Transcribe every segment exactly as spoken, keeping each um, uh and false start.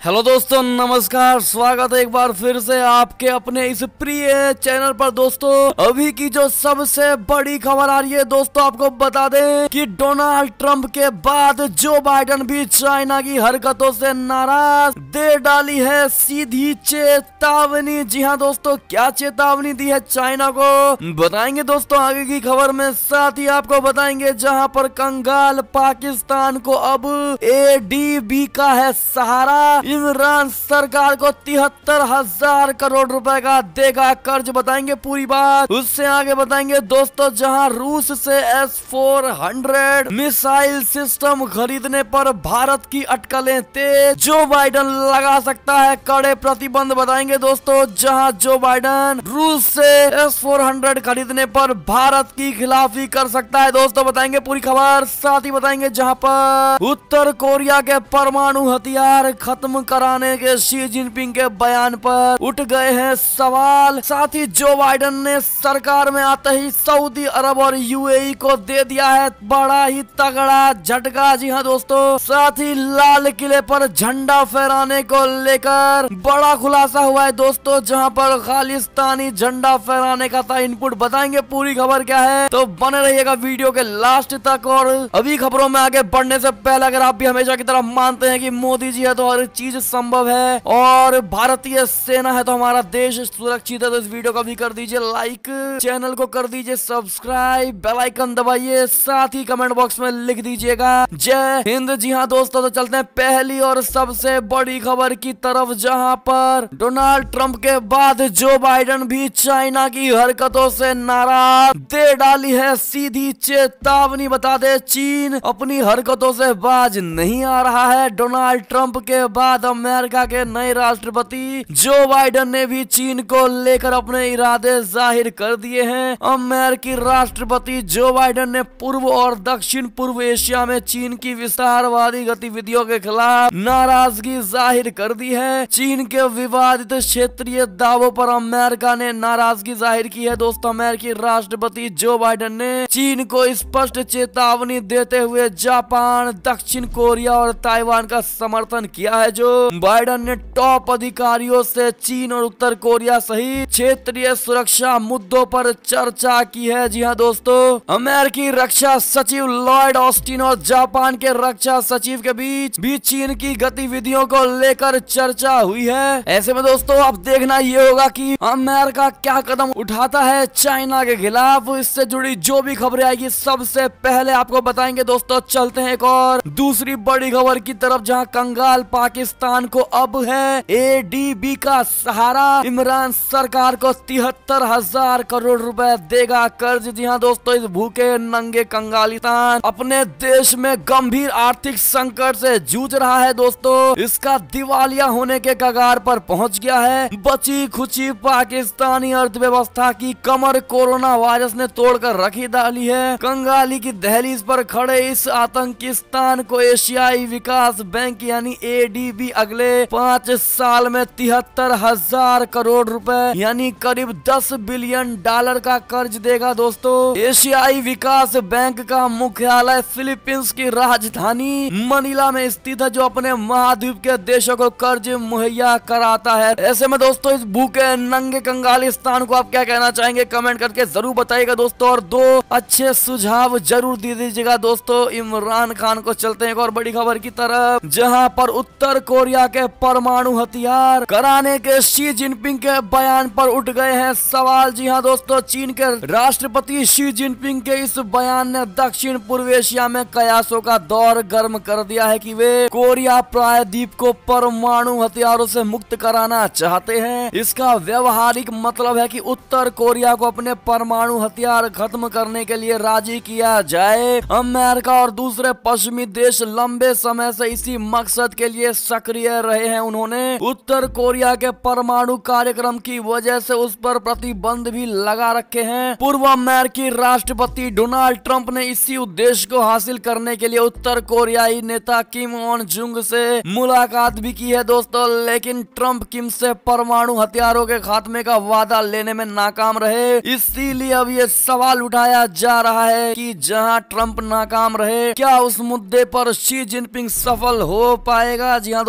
Hello दोस्तों, नमस्कार। स्वागत है एक बार फिर से आपके अपने इस प्रिय चैनल पर। दोस्तों, अभी की जो सबसे बड़ी खबर आ रही है दोस्तों, आपको बता दें कि डोनाल्ड ट्रंप के बाद जो बाइडेन भी चाइना की हरकतों से नाराज, दे डाली है सीधी चेतावनी। जी हाँ दोस्तों, क्या चेतावनी दी है चाइना को बताएंगे दोस्तों आगे की खबर में। साथ ही आपको बताएंगे जहां पर कंगाल पाकिस्तान को अब ए डी बी का है सहारा। इमरान सरकार को तिहत्तर हजार करोड़ रुपए का देगा कर्ज, बताएंगे पूरी बात। उससे आगे बताएंगे दोस्तों जहां रूस से S four hundred missile system खरीदने पर भारत की अटकलें तेज, जो बाइडेन लगा सकता है कड़े प्रतिबंध, बताएंगे दोस्तों। जहां जो बाइडेन रूस से एस फोर हंड्रेड खरीदने पर भारत की खिलाफी कर सकता है दोस्तों, बताएंगे पूरी खबर। साथ ही बताएंगे जहां पर उत्तर कोरिया के परमाणु हथियार खत्म कराने के शी जिनपिंग के बयान पर उठ गए हैं सवाल। साथ ही जो बाइडेन ने सरकार में आते ही सऊदी अरब और यू ए ई को दे दिया है बड़ा ही तगड़ा झटका। जी हाँ दोस्तों, साथ ही लाल किले पर झंडा फहराने को लेकर बड़ा खुलासा हुआ है दोस्तों, जहां पर खालिस्तानी झंडा फहराने का था इनपुट, बताएंगे पूरी खबर क्या है। तो बने रहिएगा वीडियो के लास्ट तक। और अभी खबरों में आगे बढ़ने से पहले अगर आप भी हमेशा की तरह मानते हैं कि मोदी जी है तो हर चीज संभव है और भारतीय सेना है तो हमारा देश सुरक्षित है, तो इस वीडियो को भी कर दीजिए लाइक, चैनल को कर दीजिए सब्सक्राइब, बेल आइकन दबाइए, साथ ही कमेंट बॉक्स में लिख दीजिएगा जय हिंद। जी हाँ दोस्तों, तो चलते हैं पहली और सबसे बड़ी खबर की तरफ, जहां पर डोनाल्ड ट्रंप के बाद जो बाइडेन भी चाइना की हरकतों से नाराज, दे डाली है सीधी चेतावनी। बता दे चीन अपनी हरकतों से बाज नहीं आ रहा है। डोनाल्ड ट्रंप के बाद अमेरिका के नए राष्ट्रपति जो बाइडेन ने भी चीन को लेकर अपने इरादे जाहिर कर दिए हैं। अमेरिकी राष्ट्रपति जो बाइडेन ने पूर्व और दक्षिण पूर्व एशिया में चीन की विस्तारवादी गतिविधियों के खिलाफ नाराजगी जाहिर कर दी है। चीन के विवादित क्षेत्रीय दावों पर अमेरिका ने नाराजगी जाहिर की है दोस्तों। अमेरिकी राष्ट्रपति जो बाइडेन ने चीन को स्पष्ट चेतावनी देते हुए जापान, दक्षिण कोरिया और ताइवान का समर्थन किया है। जो बाइडेन ने टॉप अधिकारियों से चीन और उत्तर कोरिया सहित क्षेत्रीय सुरक्षा मुद्दों पर चर्चा की है। जी हाँ दोस्तों, अमेरिकी रक्षा सचिव लॉयड ऑस्टिन और जापान के रक्षा सचिव के बीच भी चीन की गतिविधियों को लेकर चर्चा हुई है। ऐसे में दोस्तों अब देखना ये होगा कि अमेरिका क्या कदम उठाता है चाइना के खिलाफ। इससे जुड़ी जो भी खबरें आएगी सबसे पहले आपको बताएंगे दोस्तों। चलते हैं एक और दूसरी बड़ी खबर की तरफ, जहाँ कंगाल पाकिस्तान को अब है ए डी बी का सहारा। इमरान सरकार को तिहत्तर हजार करोड़ रुपए देगा कर्ज। जी हाँ दोस्तों, इस भूखे नंगे कंगालिस्तान अपने देश में गंभीर आर्थिक संकट से जूझ रहा है दोस्तों। इसका दिवालिया होने के कगार पर पहुंच गया है। बची खुची पाकिस्तानी अर्थव्यवस्था की कमर कोरोना वायरस ने तोड़कर रखी डाली है। कंगाली की दहलीज पर खड़े इस आतंकिस्तान को एशियाई विकास बैंक यानी ए डी बी अगले पाँच साल में तिहत्तर हजार करोड़ रुपए यानी करीब दस बिलियन डॉलर का कर्ज देगा दोस्तों। एशियाई विकास बैंक का मुख्यालय फिलीपींस की राजधानी मनीला में स्थित है, जो अपने महाद्वीप के देशों को कर्ज मुहैया कराता है। ऐसे में दोस्तों इस भूखे नंगे कंगालिस्तान को आप क्या कहना चाहेंगे कमेंट करके जरूर बताइएगा दोस्तों, और दो अच्छे सुझाव जरूर दे दीजिएगा दोस्तों इमरान खान को। चलते हैं एक और बड़ी खबर की तरफ, जहां पर उत्तर कोरिया के परमाणु हथियार कराने के शी जिनपिंग के बयान पर उठ गए हैं सवाल। जी हाँ दोस्तों, चीन के राष्ट्रपति शी जिनपिंग के इस बयान ने दक्षिण पूर्व एशिया में कयासों का दौर गर्म कर दिया है कि वे कोरिया प्रायद्वीप को परमाणु हथियारों से मुक्त कराना चाहते हैं। इसका व्यवहारिक मतलब है कि उत्तर कोरिया को अपने परमाणु हथियार खत्म करने के लिए राजी किया जाए। अमेरिका और दूसरे पश्चिमी देश लंबे समय से इसी मकसद के लिए सक्रिय रहे हैं। उन्होंने उत्तर कोरिया के परमाणु कार्यक्रम की वजह से उस पर प्रतिबंध भी लगा रखे हैं। पूर्व अमेरिकी राष्ट्रपति डोनाल्ड ट्रंप ने इसी उद्देश्य को हासिल करने के लिए उत्तर कोरियाई नेता किम ऑन जुंग से मुलाकात भी की है दोस्तों, लेकिन ट्रंप किम से परमाणु हथियारों के खात्मे का वादा लेने में नाकाम रहे। इसीलिए अब ये सवाल उठाया जा रहा है कि जहां ट्रंप नाकाम रहे, क्या उस मुद्दे पर शी जिनपिंग सफल हो पाएगा। जी हाँ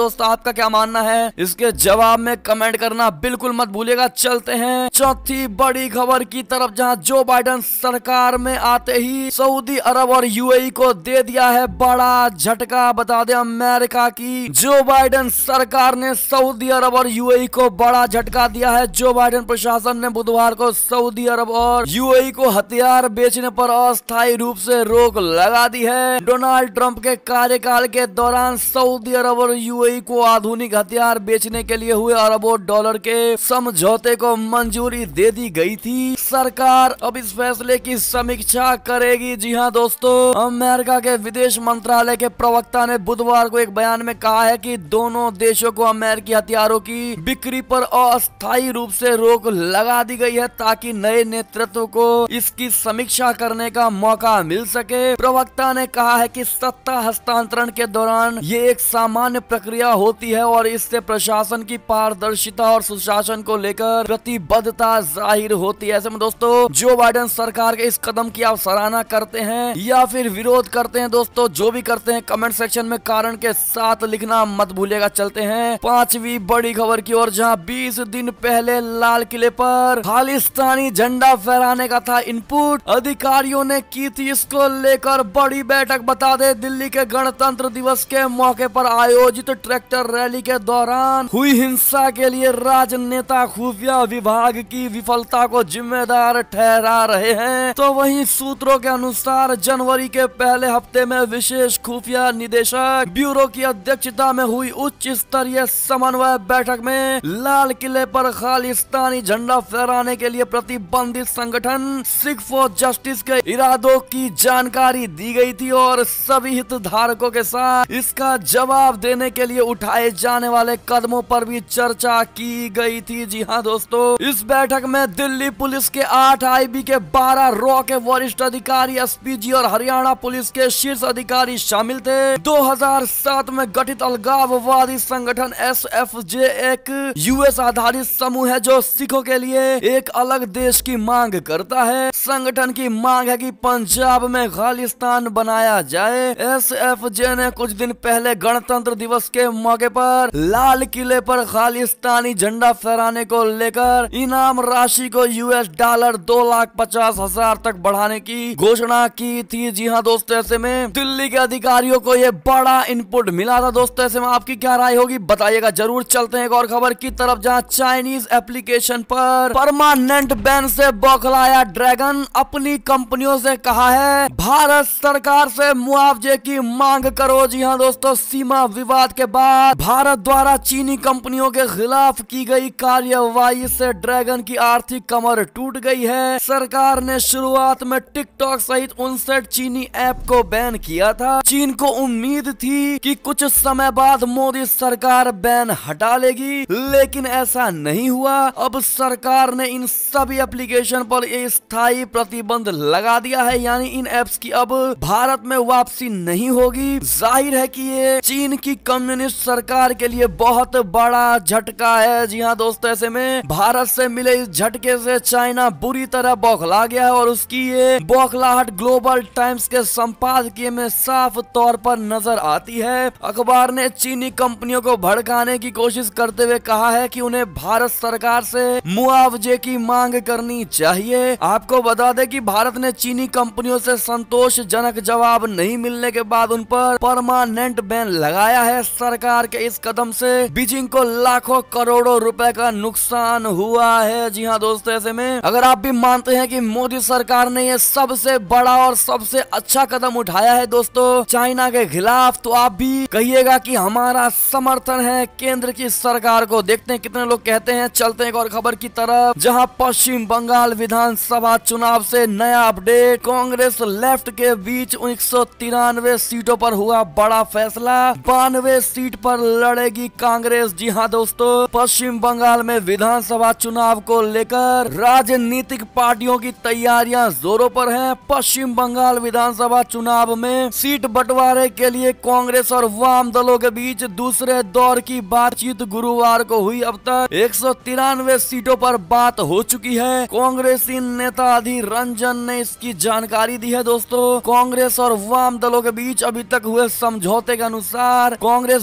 दोस्तों आपका क्या मानना है इसके जवाब में कमेंट करना बिल्कुल मत भूलिएगा। चलते हैं चौथी बड़ी खबर की तरफ, जहां जो बाइडेन सरकार में आते ही सऊदी अरब और यूएई को दे दिया है बड़ा झटका। बता दें अमेरिका की जो बाइडेन सरकार ने सऊदी अरब और यूएई को बड़ा झटका दिया है। जो बाइडेन प्रशासन ने बुधवार को सऊदी अरब और यूएई को हथियार बेचने पर अस्थायी रूप से रोक लगा दी है। डोनाल्ड ट्रंप के कार्यकाल के दौरान सऊदी अरब और यूएई को आधुनिक हथियार बेचने के लिए हुए अरबों डॉलर के समझौते को मंजूरी दे दी गई थी। सरकार अब इस फैसले की समीक्षा करेगी। जी हाँ दोस्तों, अमेरिका के विदेश मंत्रालय के प्रवक्ता ने बुधवार को एक बयान में कहा है कि दोनों देशों को अमेरिकी हथियारों की बिक्री पर अस्थायी रूप से रोक लगा दी गई है ताकि नए नेतृत्व को इसकी समीक्षा करने का मौका मिल सके। प्रवक्ता ने कहा है कि सत्ता हस्तांतरण के दौरान ये एक सामान्य प्रक्रिया होती है और इससे प्रशासन की पारदर्शिता और सुशासन को लेकर प्रतिबद्धता जाहिर होती है। ऐसे में दोस्तों जो बाइडेन सरकार के इस कदम की आप सराहना करते हैं या फिर विरोध करते हैं, दोस्तों जो भी करते हैं कमेंट सेक्शन में कारण के साथ लिखना मत भूलिएगा। चलते हैं पांचवी बड़ी खबर की ओर, जहां बीस दिन पहले लाल किले पर खालिस्तानी झंडा फहराने का था इनपुट, अधिकारियों ने की थी इसको लेकर बड़ी बैठक। बता दे दिल्ली के गणतंत्र दिवस के मौके पर आयोजित ट्रैक्टर रैली के दौरान हुई हिंसा के लिए राजनेता खुफिया विभाग की विफलता को जिम्मेदार ठहरा रहे हैं। तो वहीं सूत्रों के अनुसार जनवरी के पहले हफ्ते में विशेष खुफिया निदेशक ब्यूरो की अध्यक्षता में हुई उच्च स्तरीय समन्वय बैठक में लाल किले पर खालिस्तानी झंडा फहराने के लिए प्रतिबंधित संगठन सिख फॉर जस्टिस के इरादों की जानकारी दी गई थी और सभी हितधारकों के साथ इसका जवाब देने के लिए उठाए जाने वाले कदमों पर भी चर्चा की गई थी। जी हाँ दोस्तों, इस बैठक में दिल्ली पुलिस के आठ आईबी के बारह रॉ के वरिष्ठ अधिकारी, एसपीजी और हरियाणा पुलिस के शीर्ष अधिकारी शामिल थे। दो हज़ार सात में गठित अलगाववादी संगठन एस एफ जे एक यूएस आधारित समूह है जो सिखों के लिए एक अलग देश की मांग करता है। संगठन की मांग है कि पंजाब में खालिस्तान बनाया जाए। एस एफ जे ने कुछ दिन पहले गणतंत्र दिवस के मौके पर लाल किले पर खालिस्तानी झंडा फहराने को लेकर इनाम राशि को यूएस डॉलर दो लाख पचास हजार तक बढ़ाने की घोषणा की थी। जी हाँ दोस्तों, ऐसे में दिल्ली के अधिकारियों को ये बड़ा इनपुट मिला था। दोस्तों ऐसे में आपकी क्या राय होगी बताइएगा जरूर। चलते हैं एक और खबर की तरफ, जहां चाइनीज एप्लीकेशन पर परमानेंट बैन से बौखलाया ड्रैगन, अपनी कंपनियों से कहा है भारत सरकार से मुआवजे की मांग करो। जी हाँ दोस्तों, सीमा विवाद के बाद भारत द्वारा चीनी कंपनियों के खिलाफ की गई कार्यवाही से ड्रैगन की आर्थिक कमर टूट गई है। सरकार ने शुरुआत में टिकटॉक सहित उनसठ चीनी ऐप को बैन किया था। चीन को उम्मीद थी कि कुछ समय बाद मोदी सरकार बैन हटा लेगी, लेकिन ऐसा नहीं हुआ। अब सरकार ने इन सभी एप्लीकेशन पर स्थायी प्रतिबंध लगा दिया है, यानी इन ऐप्स की अब भारत में वापसी नहीं होगी। जाहिर है कि ये चीन की कम्युनिस्ट सरकार के लिए बहुत बड़ा झटका है। जी हाँ दोस्तों, ऐसे में भारत से मिले इस झटके से चाइना बुरी तरह बौखला गया है और उसकी ये बौखलाहट ग्लोबल टाइम्स के संपादकीय में साफ तौर पर नजर आती है। अखबार ने चीनी कंपनियों को भड़काने की कोशिश करते हुए कहा है कि उन्हें भारत सरकार से मुआवजे की मांग करनी चाहिए। आपको बता दें कि भारत ने चीनी कंपनियों से संतोषजनक जवाब नहीं मिलने के बाद उन पर परमानेंट बैन लगाया है। सरकार के इस कदम से बीजिंग को लाखों करोड़ों रुपए का नुकसान हुआ है। जी हाँ दोस्तों, ऐसे में अगर आप भी मानते हैं कि मोदी सरकार ने ये सबसे बड़ा और सबसे अच्छा कदम उठाया है दोस्तों चाइना के खिलाफ, तो आप भी कहिएगा कि हमारा समर्थन है केंद्र की सरकार को। देखते हैं कितने लोग कहते हैं। चलते हैं एक और खबर की तरफ, जहां पश्चिम बंगाल विधानसभा चुनाव से नया अपडेट, कांग्रेस लेफ्ट के बीच एक सौ तिरानवे सीटों पर हुआ बड़ा फैसला, बानवे सीट पर लड़ेगी कांग्रेस। जी हाँ दोस्तों, पश्चिम बंगाल में विधानसभा चुनाव को लेकर राजनीतिक पार्टियों की तैयारियां जोरों पर हैं। पश्चिम बंगाल विधानसभा चुनाव में सीट बंटवारे के लिए कांग्रेस और वाम दलों के बीच दूसरे दौर की बातचीत गुरुवार को हुई। अब तक एक सौ तिरानवे सीटों पर बात हो चुकी है। कांग्रेसी नेता अधीर रंजन ने इसकी जानकारी दी है। दोस्तों कांग्रेस और वाम दलों के बीच अभी तक हुए समझौते के अनुसार कांग्रेस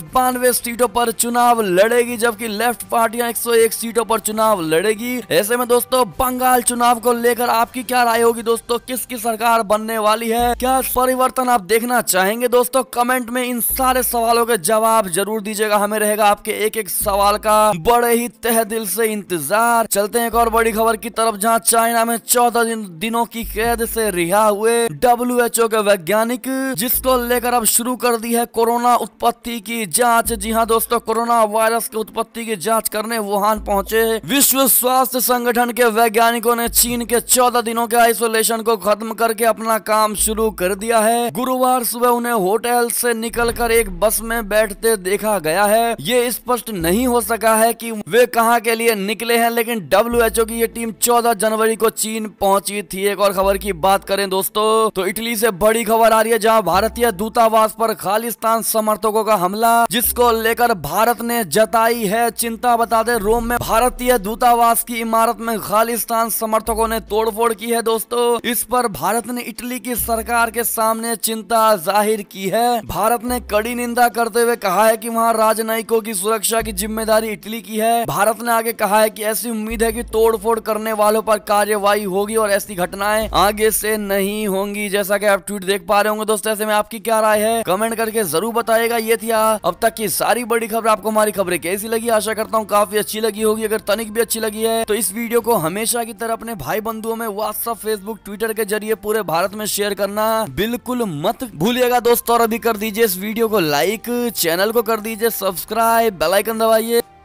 बानवे सीटों पर चुनाव लड़ेगी, जबकि लेफ्ट पार्टियां एक सौ एक सीटों पर चुनाव लड़ेगी। ऐसे में दोस्तों बंगाल चुनाव को लेकर आपकी क्या राय होगी दोस्तों? किसकी सरकार बनने वाली है? क्या परिवर्तन आप देखना चाहेंगे दोस्तों? कमेंट में इन सारे सवालों के जवाब जरूर दीजिएगा, हमें रहेगा आपके एक एक सवाल का बड़े ही तहे दिल से इंतजार। चलते हैं एक और बड़ी खबर की तरफ, जहां चाइना में चौदह दिन, दिनों की कैद से रिहा हुए डब्ल्यू एच ओ के वैज्ञानिक, जिसको लेकर अब शुरू कर दी है कोरोना उत्पत्ति की जांच। जी हां दोस्तों, कोरोना वायरस की उत्पत्ति की जांच करने वुहान पहुंचे विश्व स्वास्थ्य संगठन के वैज्ञानिकों ने चीन के चौदह दिनों के आइसोलेशन को खत्म करके अपना काम शुरू कर दिया है। गुरुवार सुबह उन्हें होटल से निकलकर एक बस में बैठते देखा गया है। ये स्पष्ट नहीं हो सका है कि वे कहां के लिए निकले हैं, लेकिन डब्ल्यू एच ओ की ये टीम चौदह जनवरी को चीन पहुंची थी। एक और खबर की बात करें दोस्तों तो इटली से बड़ी खबर आ रही है, जहां भारतीय दूतावास पर खालिस्तान समर्थकों का हमला, जिसको लेकर भारत ने जताई है चिंता। बता दें, रोम में भारतीय दूतावास की इमारत में खालिस्तान समर्थकों ने तोड़फोड़ की है दोस्तों। इस पर भारत ने इटली की सरकार के सामने चिंता जाहिर की है। भारत ने कड़ी निंदा करते हुए कहा है कि वहां राजनयिकों की सुरक्षा की जिम्मेदारी इटली की है। भारत ने आगे कहा है कि ऐसी उम्मीद है कि तोड़फोड़ करने वालों पर कार्यवाही होगी और ऐसी घटनाएं आगे से नहीं होंगी। जैसा कि आप ट्वीट देख पा रहे होंगे दोस्तों, ऐसे में आपकी क्या राय है कमेंट करके जरूर बताइएगा। ये थी अब तक की सारी बड़ी खबर। आपको हमारी खबरें कैसी लगी? आशा करता हूँ काफी अच्छी लगी होगी। अगर तनिक भी अच्छी लगी है तो इस वीडियो को हमेशा की तरह अपने भाई बंधुओं में व्हाट्सएप, फेसबुक, ट्विटर के जरिए पूरे भारत में शेयर करना बिल्कुल मत भूलिएगा दोस्तों। और अभी कर दीजिए इस वीडियो को लाइक, चैनल को कर दीजिए सब्सक्राइब, बेल आइकन दबाइए